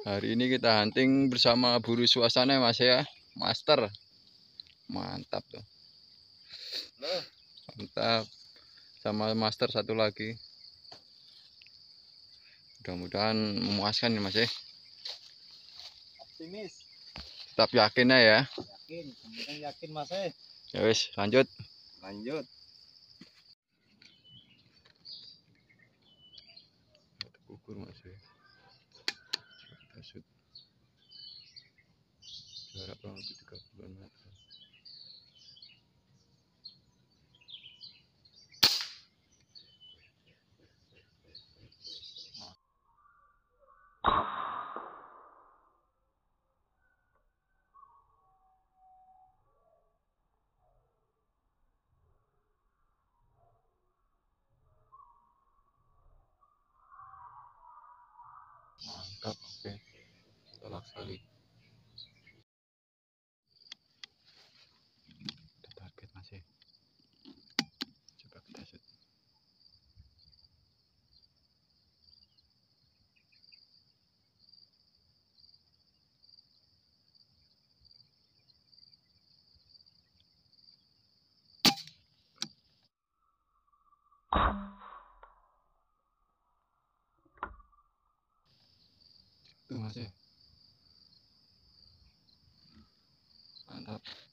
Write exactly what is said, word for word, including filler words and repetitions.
Hari ini kita hunting bersama buru suasana Mas ya, Master. Mantap tuh. Mantap. Sama Master satu lagi. Mudah-mudahan memuaskan ya Mas ya. Optimis. Tetap yakin ya. Yakin, kemudian yakin Mas eh. Ya wis, lanjut. Lanjut. Ukur Mas ya. Kita shoot. Jarak kurang lebih tiga puluh meter. Mantap, oke. Tolak sekali. Ada target masih. Coba kita shoot. Tuh masih. Mantap.